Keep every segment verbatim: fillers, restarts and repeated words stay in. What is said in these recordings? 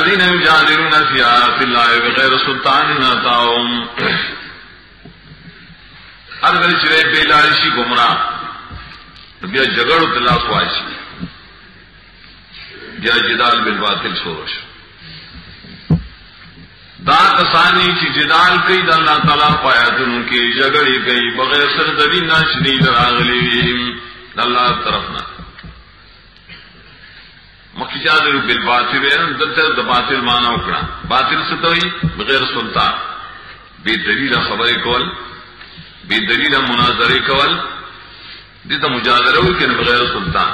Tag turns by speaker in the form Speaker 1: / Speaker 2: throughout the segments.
Speaker 1: الذين يجادلون في آيات الله بغير سلطان أتاهم ارغل چرے بیلارشی گمراہ بیا جگڑ تلا خواشی بیا جدال بالباطل شورش دا کسانی چی جدال کئی دا اللہ تعالیٰ پایاتن کی جگڑی کئی بغیر سر دلیل ناشنی لراغلی دا اللہ طرفنا مکی جادل بالباطل دلتا دا باطل مانا اکڑا باطل ستوئی بغیر سلطان بے دلیل خبر کول بے دلیل مناظرے کول دیتا مجادلہ ہوئی کہ بغیر سلطان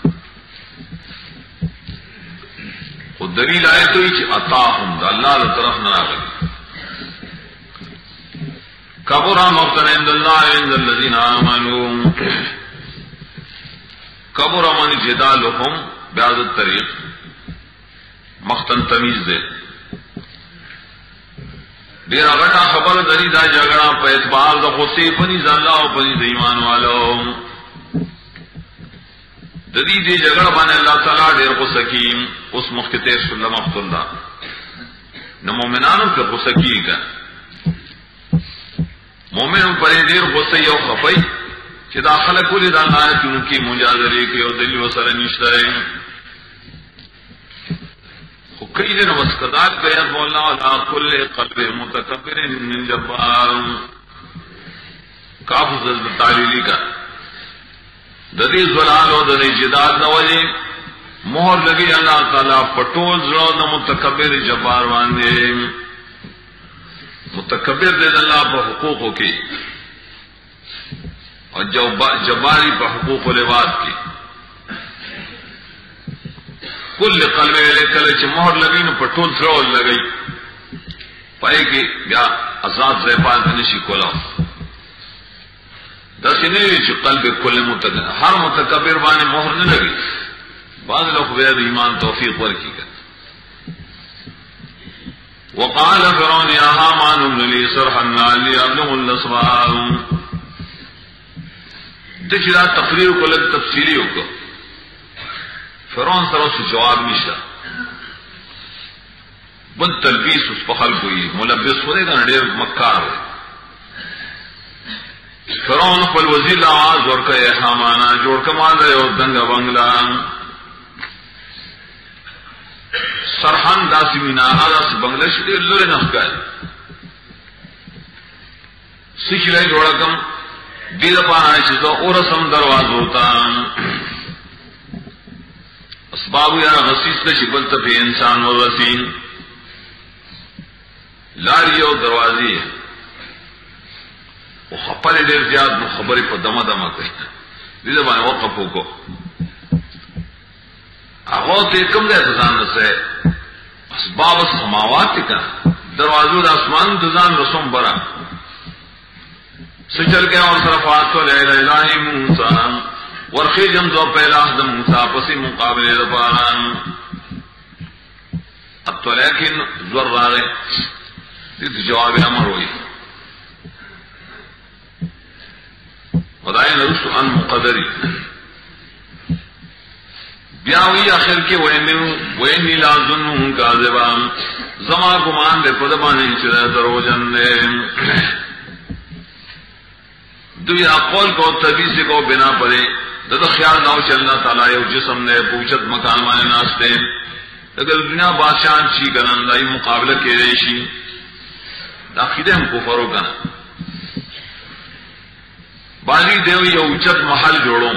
Speaker 1: وہ دلیل آئے تو ہی عطاہم دا اللہ طرف نہ آگئی کبرا مقتن عند اللہ عند الذین آمنوا کبرا من جدالهم بهذا الطریق مقتن تمیز دے دیر غٹا خبر دری دا جگڑا پہ اعتبار دا خصی پنی اللہ و پنی ایمان والو دری دی جگڑ بانے اللہ تعالیٰ دیر غسکیم اس مختصر صلی اللہ مخت اللہ نہ مومنانوں کے غسکی کا مومن پر دیر غسی و خفی کہ داخل کلی دا نایت ان کی مجادری کے اور دلی و سر نشترے کئی دن وسکدات بیان بولنا علا کل قلب متکبر من جبار کاف زلد تعلیلی کا ددی زلال و ددی جداد نوجی مہر لگی اللہ تعالیٰ پٹول زلو نہ متکبر جبار باندے متکبر دے اللہ پہ حقوقوں کی اور جباری پہ حقوق و لباد کی کل قلب لے کل چ مہر لگی نو پٹول تھرول لگئی پائے کہ یا آزاد زیبان نشی کولا دس نہیں چ قلب کل متکبر ہر متکبر بانے مہر نہ لگی بعض لوگ بے ایمان توفیق ور کی گئے وقال فرعون يا هامان ابن لي صرحا لعلي ابلغ الاسباب دچلا تقریر کو لگ تفصیلی ہو فرعون طرف سے جواب نشتا بد تلبیس اس پخل کوئی ملبس ہو گا ڈیر مکار ہے فرعون پل وزیر آواز اور کہ حامانا جوڑ کمال رہے اور دنگا بنگلہ سرحان داسی مینا داسی بنگلہ شدیر لورے نفکار سیکھ لئے جوڑا کم دید پانا چیزا اور رسم دروازہ ہوتا اسباب یا غسیس تے شبل تفی انسان و رسین لاری و دروازی ہے وہ خپر دیر زیاد خبری پر دم دم کہنا دیدہ بانے وقفو کو آغاو تے کم دے تزان رسے اسباب سماوات کا دروازو دا اسمان تزان رسوم برا سچل گیا اور صرفات تو لے الہی موسیٰ ورخی جمزو پہلا حدم موسیٰ پسی مقابلے دباران اب تو لیکن زور راگے دیت جواب امر ہوئی خدای نرسو ان مقدری بیاوی آخر کے وینی لازنہم کاذبان زما گمان دے پدبانی چرے درو جن دے دوی اقول کو تبیسی کو بنا پڑے دد خیال نہ ہو کہ اللہ تعالیٰ یہ جسم نے پوچھت مکان مانے ناستے اگر دنیا بادشاہ چی کنن دائی مقابلہ کے ریشی داخیدے ہم کفرو کنن بالی دیو یہ اچت محل جوڑوں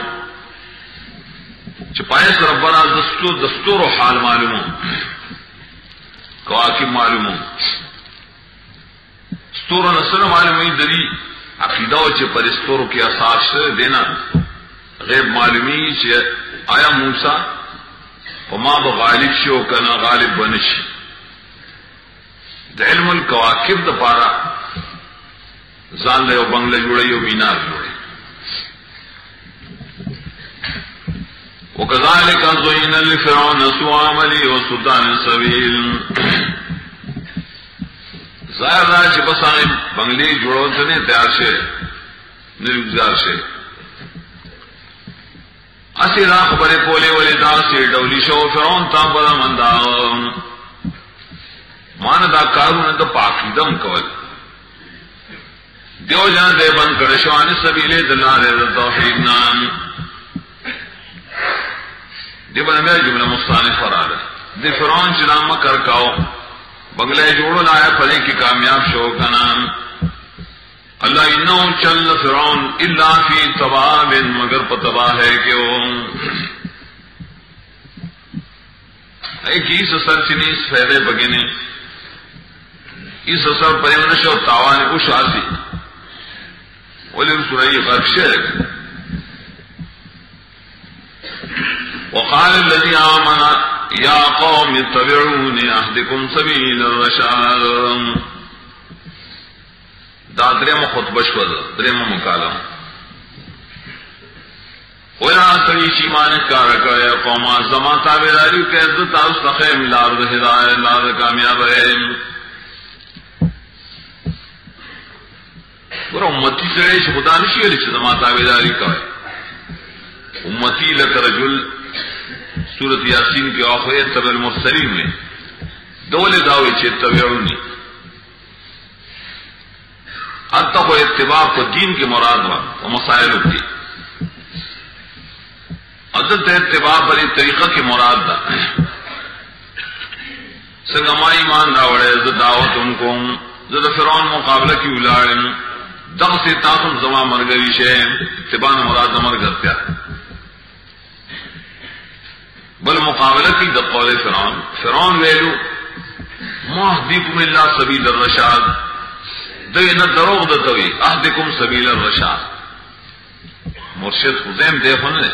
Speaker 1: چپائے سر ربنا دستور دستور و حال معلوموں کواکب معلوموں دستور و نسل معلومی دلی عقیدہ چ پرستوروں کی اساس دینا غیب معلومی چ آیا موسیٰ وما بغالب شو کنا غالب بنش دا علم الکواکب دا پارا زان لے و بنگلے جوڑے و مینار جوڑے وَكَذَلِكَ زُيِّنَ لِفِرْعَوْنَ سُوءُ عَمَلِهِ وَصُدَّانِ السَّبِيلِ ظاہر رہا کہ بس آئیں بنگلی جوڑو سنے تیار شے نرگزار شے اسی راہ خبرے پولے والے دا سے ڈولی شو فرعون تا بدا مندہ مانا دا کارون دا پاکیدم کول دیو جان دے بند کرشوان سبیل دلال دا توحید نام دی بنا میرا جملہ مستانف فراد دی فرعون چنام مکر کاؤ بگلے جوڑو لایا پلے کی کامیاب شو کا نام اللہ انہو چل فرعون الا فی تباب مگر پتباہ ہے کہ وہ ایک اس اثر چنی اس فیدے بگینے اس اثر پریمنشو تاوانی کو شاسی ولی رسولی غرق شرک وقال الذي آمن یا قوم اتبعونی اہدکم سبیل الرشاد دا دریم خطبہ شود دریم مکالم وینا سڑی چیمان کارکا یا قوما زمان تابداری کہ عزت استخیم لارد ہدایت لارد کامیاب ہے گورا امتی سڑے چھ خدا نشی علی چھ زمان تابداری کا ہے امتی لک رجل سورت یاسین کے آخر اتبع المرسلین میں دول دعوی چھ اتبعونی حتی کو اتباع کو دین کے مراد ہوا وہ مسائل ہوتی عدد اتباع پر ایک طریقہ کی مراد دا سنگما ایمان راوڑے زد دعوت ان کو زد فرعون مقابلہ کی اولارن دغ سے تاثم زمان مرگوی شہم اتباع مراد مرگر پیا بل مقابلہ کی دا قول فرعون فرعون ویلو مہدیکم اللہ سبیل الرشاد دینا دروغ دتوی اہدکم سبیل الرشاد مرشد خزیم دیکھو نے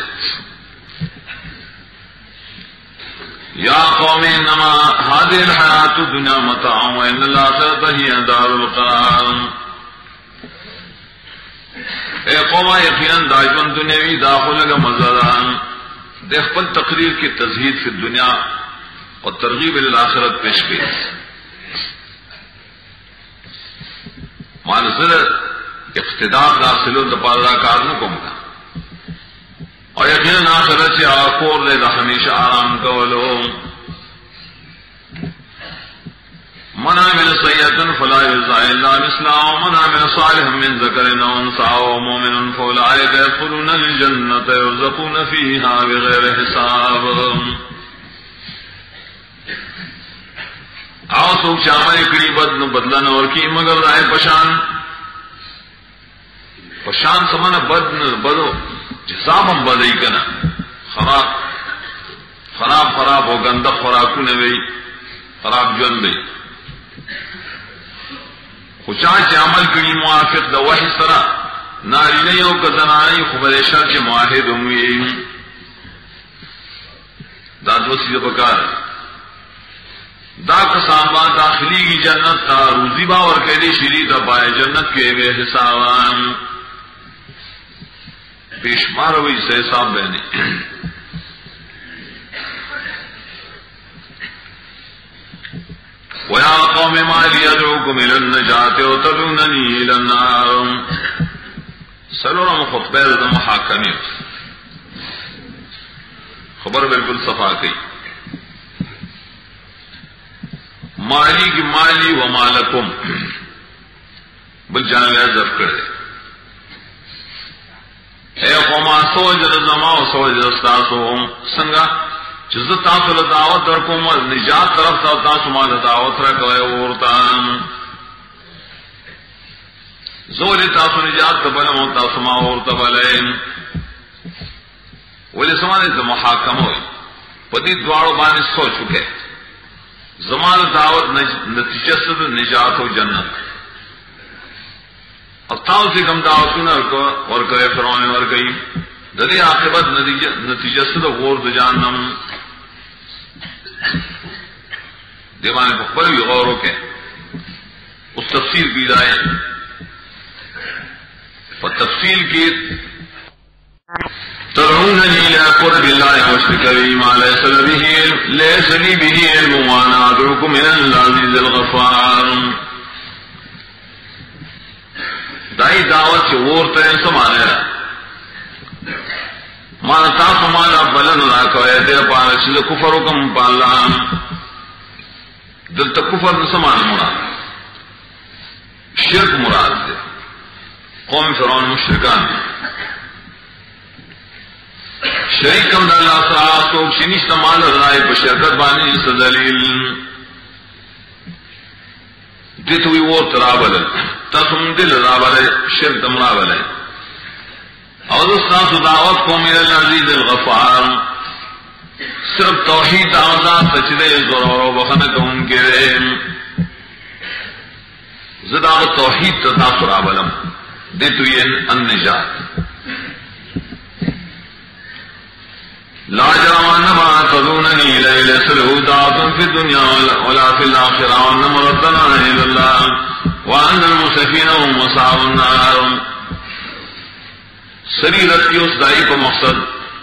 Speaker 1: یا قوم انما هذه الحیات الدنیا متاع وان الاخرۃ ہی دار القرار اے قوم یقینا دائجون دنیاوی داخل کا مزدان دیکھ پر تقریر کی تزہید فی الدنیا اور ترغیب الآخرت پیش کی مانزل اقتدار داخلو دپارا کارنو کم کا اور یقین آخرت سے آکور لے دا ہمیشہ آرام کولو من عمل سیئتا فلا یجزا الا مثلها ومن عمل صالحا من ذکر او انثى وهو مؤمن فاولئک يدخلون الجنة يرزقون فيها بغیر حساب آؤ سوک چامل کڑی بدن بدلن اور کی مگر رائے پشان پشان سمانا بدن بدو جسام ہم بدئی کنا خراب خراب خراب ہو گندق خوراکو نے بھی خراب جن بھی خوچان چے عمل کڑی موافق دا وحی سرا ناری نہیں ہو کزنانی خبریشن چے معاہد ہوئی دادو سیدہ بکار دا کسان با داخلی کی جنت تا روزی با اور قیدی شری دا بائے جنت کے بے حسابان پیشمار ہوئی سے حساب بہنے وَيَا قَوْمِ مَا لِي أَدْعُوكُمْ إِلَى النَّجَاةِ وَتَدْعُونَنِي إِلَى النَّارِ سلورم خطبہ دا محاکمی خبر بالکل صفا کی مالی کی مالی و مالکم بل جانوی ازف کرے اے قوما سوج رزما و سوج رستاسو سنگا چیز تاسو لدعوت رکوم نجات طرف تا تاسو ما لدعوت رکوئے ورطان زوری تاسو نجات تبلم و تاسو ما ورطا بلین ولی سمانے سے محاکم ہوئی پتی دوارو بانی سو چکے زمان دعوت نتیجہ سے نجات و جنت اتاو سے کم دعوتوں نے ورکے فرعون نے ورکئی دلی عاقبت نتیجہ سے غور جہنم دیوانے پر بھی غور ہو کے اس تفصیل بھی جائے اور تفصیل کی تدعونني لأكفر بالله واشرك به ما ليس لي به علم وانا ادعوكم الى العزيز الغفار دائی دعوت سے وورتا ہے سمانے رہا مانا تاسو مانا بلن را کوئے دیر پانا چیز کفر حکم پالا دلتا کفر نسمان مراد شرک مراد دے قوم فرعون مشرکان شریک کم دا اللہ سرا سوک شنیشتا مال رائے بشرکت بانی اس دلیل دیتوی وہ ترابل تاسم دل رابل شرک دم رابل اور اس ناس دعوت کو میرے العزیز الغفار صرف توحید آزاد سچدے ضرور و بخنک ان کے زداغ توحید تتا سرابلم دیتوی النجات لا جرم انما تدونني الى ليس له دعوة في الدنيا ولا في الاخرة وان مردنا الى الله وان المسرفين هم اصحاب النار سریرت کی اس دائی کو مقصد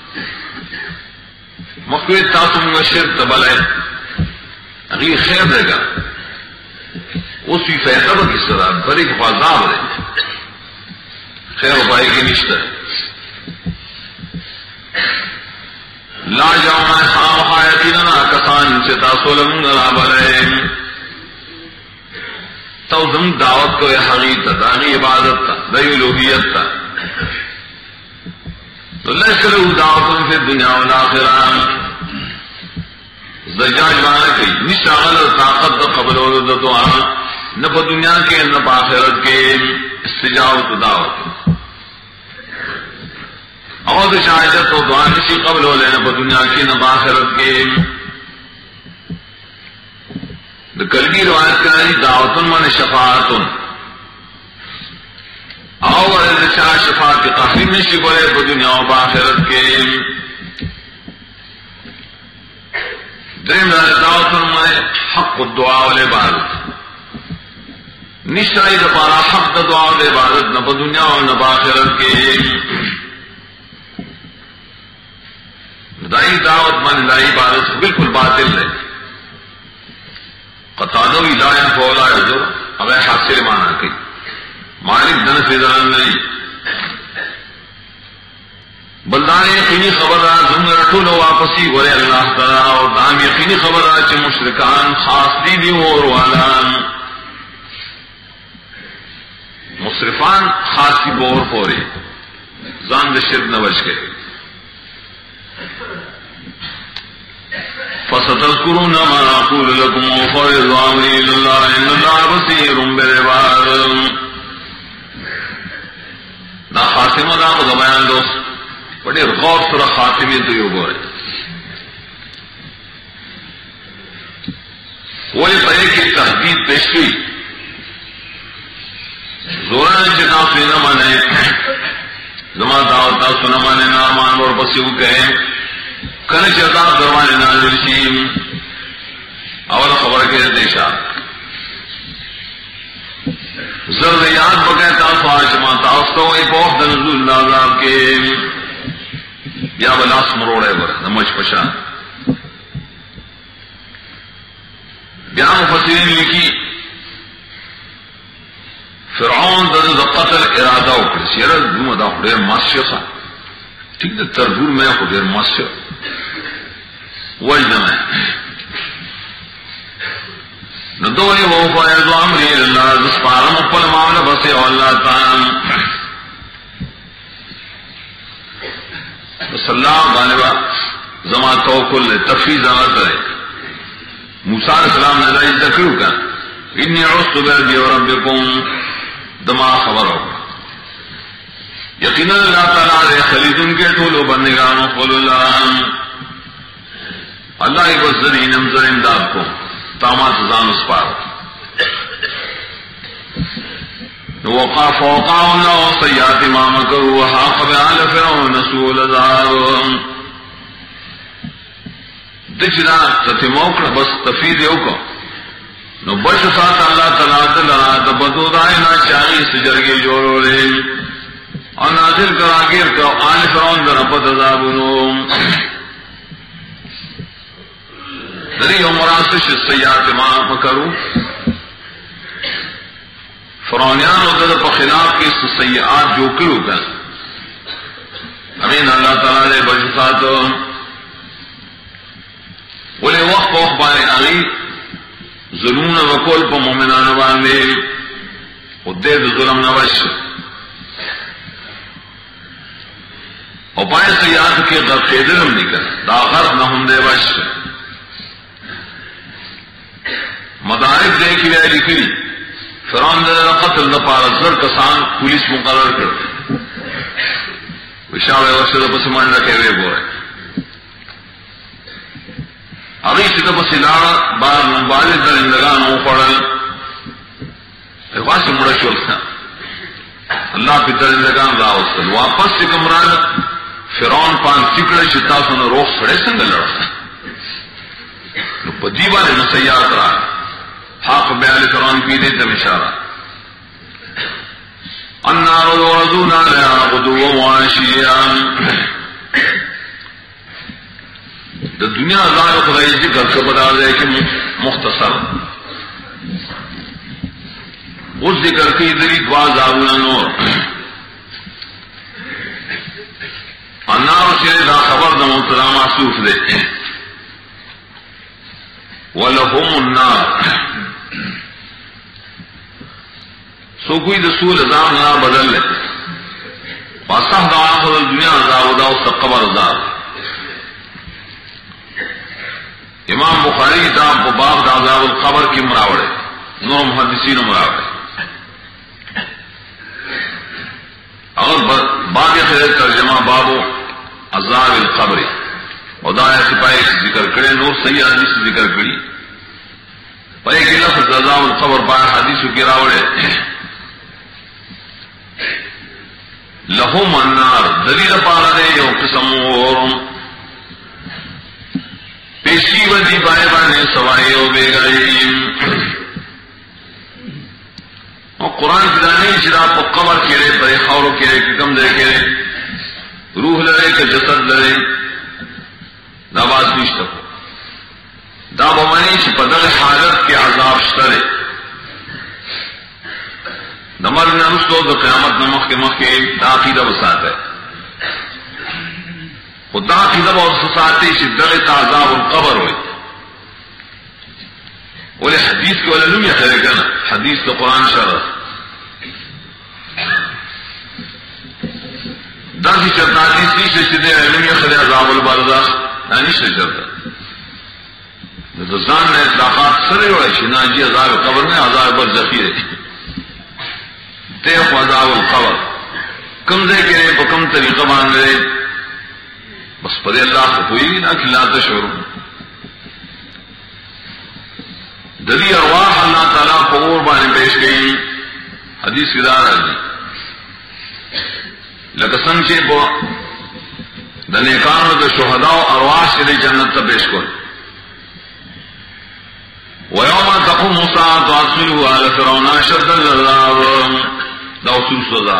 Speaker 1: مقوی تاسم و شرک تبلائے اگلی خیر دے گا اس بھی فیصلہ کی سرا بڑی فضاب دے خیر و بائی کی نشتہ لا جاؤں خام حایتنا کسان سے تاسولم رابلے تو زم دعوت کو حقیقت دانی عبادت تا دی الوہیت تا تو لیس له دعوت فی الدنیا والآخرہ زجاج مانا کی نشاغل طاقت قبل و دعا نہ پا دنیا کے نہ پا آخرت کے استجابت دعوت اور شاہدت و دعا نشی قبل ہو لینا پا دنیا کی نہ پا آخرت کے کلبی روایت کرنی دعوتن من شفاعتن اور شاہ شفاعت کی تحریم نشی بولے پا دنیا و پا آخرت کے درم دعوتن من حق الدعا والعبادت نشائی دپارا حق دعا والعبادت نہ پا دنیا و نہ پا آخرت کے دائی دعوت من دائی عبادت بالکل باطل ہے قطادو لا فولا یذر اب حاصل مانا کہ مالک دن سے دن نہیں بلدان یقینی خبر زم رٹول واپسی گورے اللہ تعالی اور دام یقینی خبر چ مشرکان خاص دی دی اور والا مصرفان خاصی بور پورے زان شرک نہ بچ گئے فستذكرون ما أقول لكم وأفوض أمري إلى الله إن الله بصير بالعباد. نا خاتمہ دا کو بیان دوست بڑے غور سره خاتمه ته یو غوړي وہی پہلے کی تحدید پیش کی زوران چې تاسو نه مانه زما دعوت تاسو نه مانه نه مان ور پسیو کہے کله چې عذاب دروازه نازل شي اول خبره کې دیشا زر یاد بغیر تاسو آشما تاسو ته ای په د نزول عذاب کې یا بلاس مروړې ور نمچ پشا بیا مفسرین لیکي فرعون د قتل اراده وکړه سیره دومره دا ډېر ماسیوسا ٹھیک ده تربور میں خو ډېر ماسیو وجدنا نو دوی وو فایض امر الله ذسپارم خپل معاملہ بس الله تعالی صلی الله علیه زما توکل تفیض امر موسی علیہ السلام نے اللہ ذکر کا انی عصت بربی وربکم دما خبر ہو یقینا اللہ تعالی خلیدن کے ٹولو بندگانوں قول اللہ اللہ کو زرین امزر امداد کو تامات زان اسپار وقع فوقع اللہ سیات ما مکروا وحاق بعال فرعون سوء العذاب دجنا تتموکر بس تفید یوکو نو بش سات اللہ تعالی دلرا دبدو دائنا چاہی سجرگی جوڑو لے اور نازل کرا گیر کا آل فرعون در اپت عذابنو دری عمراتش سیات ما مکروا فرعونیان و در پا خلاف کی سیئات جو کرو کن امین اللہ تعالی لے بجساتو ولی وقت وقت بانی اغی ظلمون وکول پا مومنان باندے خودے دا ظلم نوش اور پائے سیاد کے غرق دلم نکل دا غرق نہ ہم دے وش مدارک دے کی ویلی کی فرعون دے قتل دا پارا زر کسان پولیس مقرر کر وشاوے وشد پس من رکھے وے بورے اگئی ستا پس لارا بار مبالد در اندگان او پڑل اخواس مڑا شولتا اللہ پی در اندگان راوستل واپس سے کمران فرعون پان سکڑے شتا سن روح سڑے سنگ لڑتا پا دیوان نسیات را حاق بیال فرعون پی دیتا مشارہ النار يعرضون عليها غدوا وعشيا دا دنیا عذاب خدای ذکر کا بتا دے کہ مختصر اس ذکر کی ذری باز آونا نور النار سے دا خبر دا مبتدا محسوف دے ولہم النار سو کوئی رسول عذاب نہ بدل لے واسطہ دا آخر دنیا عذاب دا اس قبر عذاب امام بخاری کتاب کو باب دا عذاب القبر کی مراوڑے نور محدثین مراوڑے اگر باب خیر ترجمہ بابو عذاب القبر ودا سپاہی سے ذکر کرے نور صحیح حدیث سے ذکر کری پائے کہ لفظ عذاب القبر پائے حدیث کی راوڑے لہم النار دلیل پارا دے یو قسم اور پیشی ودی بائے بانے سوائے او بے گئی اور قرآن کی دانے چرا پا قبر کیرے پرے خورو کیرے کم دے کیرے روح لڑے کہ جسد لڑے دا بات نشتا دا بمانی چی پدر حالت کے عذاب شترے نمر نمس دو دا قیامت نمخ کے مخ کے دا عقیدہ بسات ہے خود دا عقیدہ بہت سساتے شدت عذاب القبر ہوئی ولی حدیث کے ولی نمی خیرے کنا حدیث دا قرآن شرح دا سی چرتا حدیث نیشتے شدے نمی خیرے عذاب البرزخ نا نیشتے چرتا دا زان نے اطلاقات سرے ہوئے شنا جی عذاب قبر میں عذاب برزخی رہی تیخ عذاب القبر کم دے کرے پا کم طریقہ مان رہے بس پدے اللہ خطوئی نا کہ لا تشعر دلی ارواح اللہ تعالیٰ قبور بانے پیش گئی حدیث کی دار آجی لکسن چے پا دنیکان دا شہداء ارواح سے دے جنت تا پیش کر وَيَوْمَ تَقُمُ السَّاعَةُ أَدْخِلُوا آلَ فِرْعَوْنَ أَشَدَّ الْعَذَابِ دا اصول سزا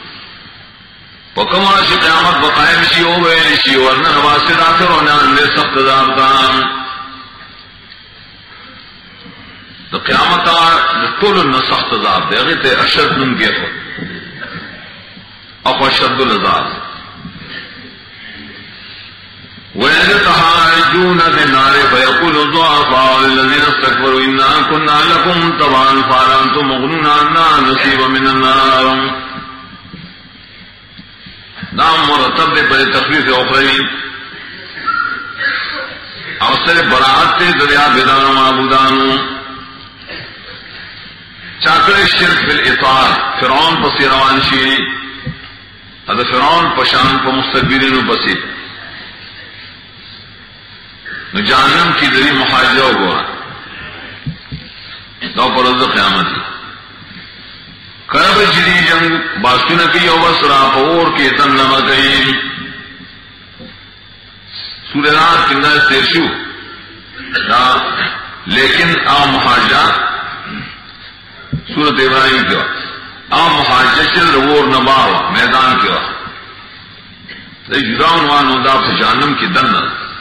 Speaker 1: پکما شی قیامت بقائم شی ہو گئے شی ورنہ نواز داخل ہونا اندر سخت عذاب دام دا قیامت طول النا سخت عذاب دے غیتے اشد نم کے خود اخو اشد العذاب وَإِذْ تَحَاجُّونَ فِي النَّارِ فَيَقُولُ الضُّعَفَاءُ لِلَّذِينَ اسْتَكْبَرُوا إِنَّا كُنَّا لَكُمْ تَبَعًا فَهَلْ أَنْتُم مُغْنُونَ عَنَّا نَصِيبًا مِنَ النَّارِ نام مرتب دے پر تخفیف اخروی اوسر براعت تے دریا بیدان معبودانو چاکر شرک بالاطاعت فرعون پسی روان شی اد فرعون پشان پا مستقبرین پسی نو جہنم کی دری محاجہ ہوا دو پر رضا قیامتی کرب جدی جنگ باسکن کی او بس راپ اور کے تن نمکی سورہ رات کندہ سیرشو لیکن آ محاجہ سورت ابراہیم کے وقت آ محاجہ چل رور نباو میدان کے وقت جداؤن وانو دا جہنم کی دن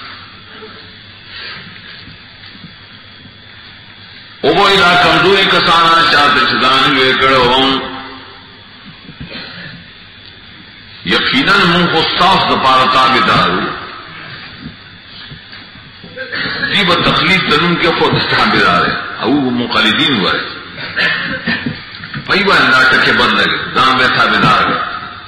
Speaker 1: او وہ الہ کمزوری کسانا چاہتے چدان ہوئے کڑے ہوں یقیناً من کو صاف دپارا تابدارو جیب تخلیق تنون کے خود تابدار ہے او مقلدین ہوئے بھائی وہ اللہ ٹکے بند لگے دام بیٹھا بیدار گئے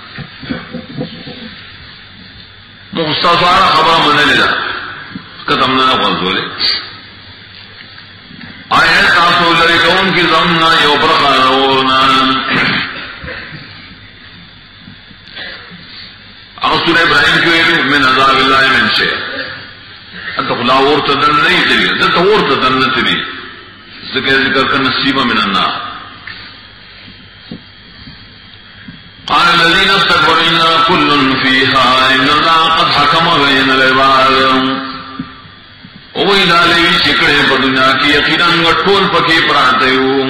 Speaker 1: مختصارا خبر منے لے جا قدم نہ غلطو لے آئے تاسو لگے کہ ان کی ضمنا یو برخا رونا سورہ ابراہیم کی من عذاب اللہ من شیء انت خلا اور تدن نہیں تھی انت اور تدن نہ تھی ذکر ذکر کا نصیب من النار قال الذين استكبروا إنا كل فيها إن الله قد حكم بين العباد وہی ڈالے چکڑے پر دنیا کی یقیناً گٹھول پکے پراتے ہوں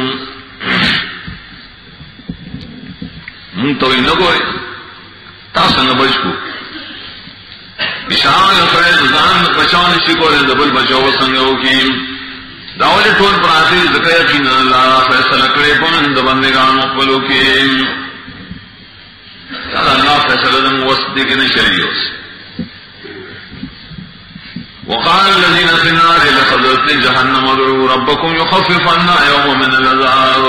Speaker 1: منہ تو نہ گوئے تاسنگ بچکو بشان خیر زان بچاؤ سکو دبل بچاؤ سنگو کی داول ٹول پراتے ذکر یقینا اللہ فیصلہ کرے پمند بندگان مقبلو کی اللہ فیصلہ دم وسط کے نشریوس وقال الذين في النار لخزرة جهنم ادعوا ربكم يخفف عنا يوم من العذاب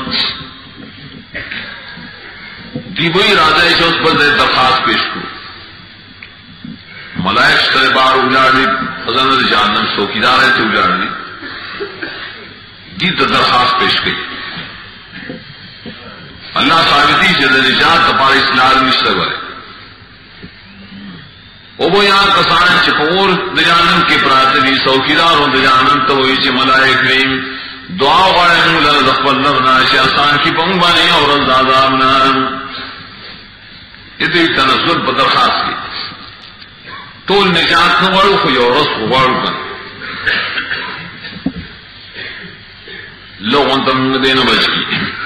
Speaker 1: دی وہی راجہ اس پر درخواست پیش کو ملائک سے بار اجاڑ دی خزانہ جہنم چوکیدار ہے تو اجاڑ دی دی تو درخواست پیش کی اللہ ثابتی سے نجات تپار اسلام مشتغل او وہ یہاں کسان چپور دجانم کے پراتوی چوکیدار ہوں دجانم تو وہی چ ملائک کریم دعا والے مولا زخبر لغنا شاسان کی پنگ بانی اور عذاب نہ یہ تو تنزل پر درخواست کی ٹول نجات نہ واڑو کوئی اور اس کو واڑو کر لوگوں تم دینا بچ کی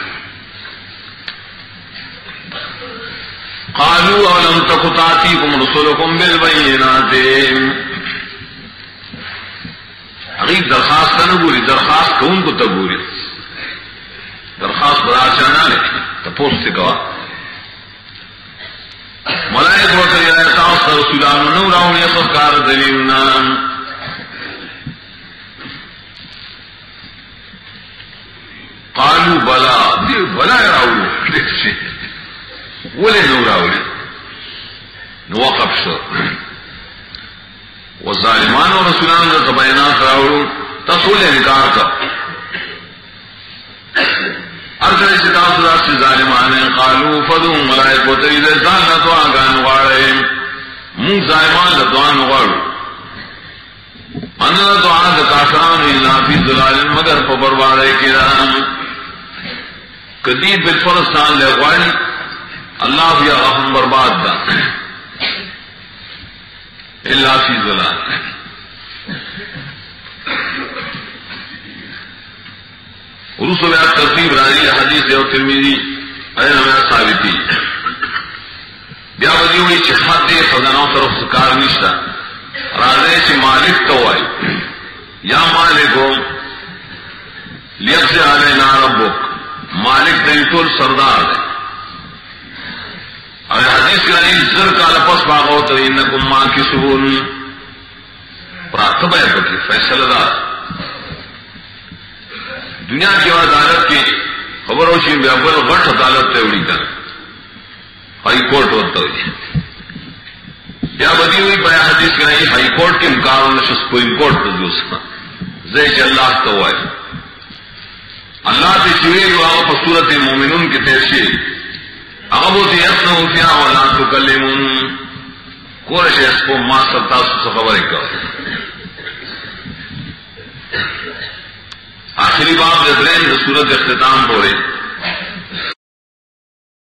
Speaker 1: قالوا اولم تک تاتیکم رسلکم بالبینات حقیق درخواست نہ بولی درخواست کون کو تب بولی درخواست بڑا چانا لے تپوس سے کہا ملائک وقت یا تاست رسولان نوراؤن یا سرکار دلیلنا قالوا بلا دیو بلا راؤلو ولے نوراؤن نوقف شو والظالمان و رسولان دا تبینات راؤلو تصول انکار کا ارکل ستاس دا سے ظالمان قالوا فدو ملائک و ترید ازان لدعا گان غارے من ظالمان لدعا نغارو ان لدعا دا کافران اللہ فی ظلال مگر پبروارے کرام قدید بالفرستان لغوانی اللہ بھی اغم برباد دا اللہ فی ظلال رسول بیات ترتیب راضی حدیث دیو ترمیزی اینا میں ثابتی بیا بدی ہوئی چھ خط دے خزانوں طرف سکار نشتا راضی چھ مالک تو آئی یا مالکو لیفز علینا ربک مالک دیتول سردار دے اور حدیث کے لئے زر کا لپس باغو تو انکم ماں کی سبون پراتب ہے بکی فیصلہ دار دنیا کی عدالت کی خبر ہو چی اول غٹ عدالت تیوڑی کر ہائی کورٹ ہوتا ہوئی یا بدی ہوئی بیا حدیث کے لئے ہائی کورٹ کے مقابل نشس سپریم کورٹ پر جو سکا زیچ اللہ تو آئے اللہ تی چوئی جو آگا پر صورت مومنون کی تیرشی اغبوتی یسنو فیا ولا تکلمون کورش اسپو ما سلطاسو سخبر اکا آخری باب جدرین صورت اختتام پورے